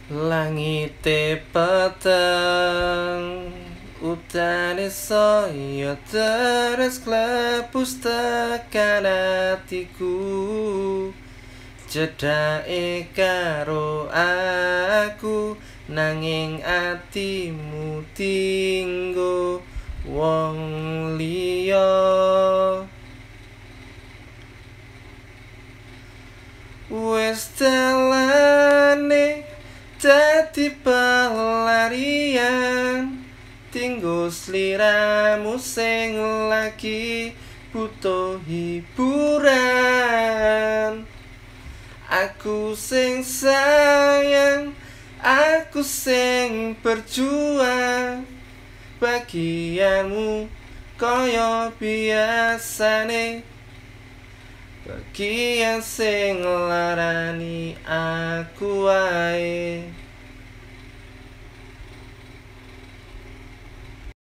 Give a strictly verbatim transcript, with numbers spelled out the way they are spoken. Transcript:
Langite peteng utane saya terus klepus tekan atiku, cedake karo aku nanging atimu tinggo wong liya. Wes dalane dadi pelarian, tinggo sliramu sing lagi butuh hiburan. Aku sing sayang, aku sing berjuang, bagianmu kaya biasane, bagian sing larani aku wae.